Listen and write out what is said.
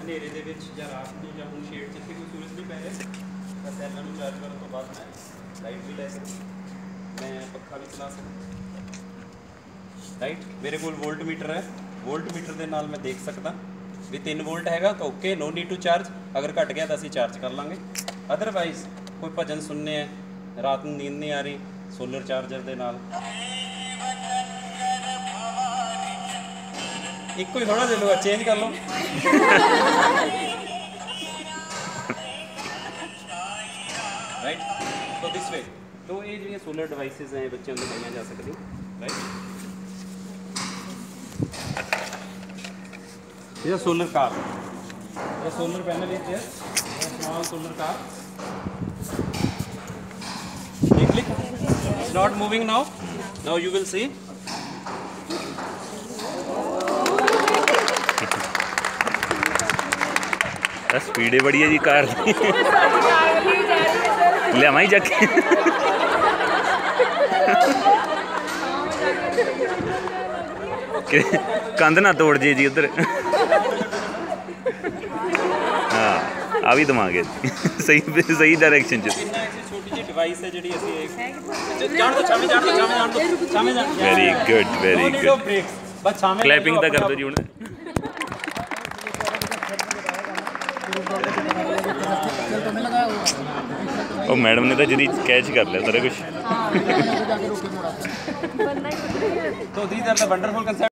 ਹਨੇਰੇ ਦੇ ਵਿੱਚ ਜਾਂ ਰਾਤ ਨੂੰ ਜਾਂ ਹੁਣ ਸ਼ੇਡ ਜਿੱਥੇ ਕੋਈ ਸੂਰਜ ਨਹੀਂ ਪੈ ਰਿਹਾ ਤਾਂ ਸੈੱਲਾਂ ਨੂੰ ਚਾਰਜ ਕਰਨ ਤੋਂ ਬਾਅਦ ਮੈਂ ਲਾਈਟ ਵੀ ਲੈ ਸਕਦਾ, ਮੈਂ ਪੱਖਾ ਵੀ ਚਲਾ ਸਕਦਾ। ਰਾਈਟ, ਮੇਰੇ ਕੋਲ ਵੋਲਟ ਮੀਟਰ ਹੈ, ਵੋਲਟ ਮੀਟਰ ਦੇ ਨਾਲ ਮੈਂ ਦੇਖ ਸਕਦਾ ਵੀ 3 ਵੋਲਟ ਹੈਗਾ ਤਾਂ okay, no need to charge. ਅਗਰ ਘਟ ਗਿਆ ਤਾਂ ਅਸੀਂ ਚਾਰਜ ਕਰ ਲਾਂਗੇ। ਅਦਰਵਾਈਜ਼ ਕੋਈ ਭਜਨ ਸੁਣਨੇ ਹੈ, ਰਾਤ ਨੂੰ ਨੀਂਦ ਨਹੀਂ ਆ ਰਹੀ, ਸੋਲਰ ਚਾਰਜਰ ਦੇ ਨਾਲ ਇੱਕੋ ਹੀ ਥੋੜਾ ਦੇ ਲਓ, ਚੇਂਜ ਕਰ ਲਓ। ਰਾਈਟ, ਸੋ ਦਿਸ ਵੇ तो ये जो सोलर डिवाइसेस हैं बच्चों को लगाई जा सकती, राइट। ये सोलर कार, ये solar panel is there, small solar car, click, it's not moving now, now you will see। Speed बड़ी है जी कार लिया ही जाके कंध ना तोड़ जे जी उधर। हाँ आ भी दवांगे सही सही डायरेक्शन च। छोटी जी डिवाइस है जी very good very good. Clapping तो कर दो जी हुण। ਉਹ मैडम ने तो जरी कैच कर लिया सारा कुछ। तो these are the wonderful concepts।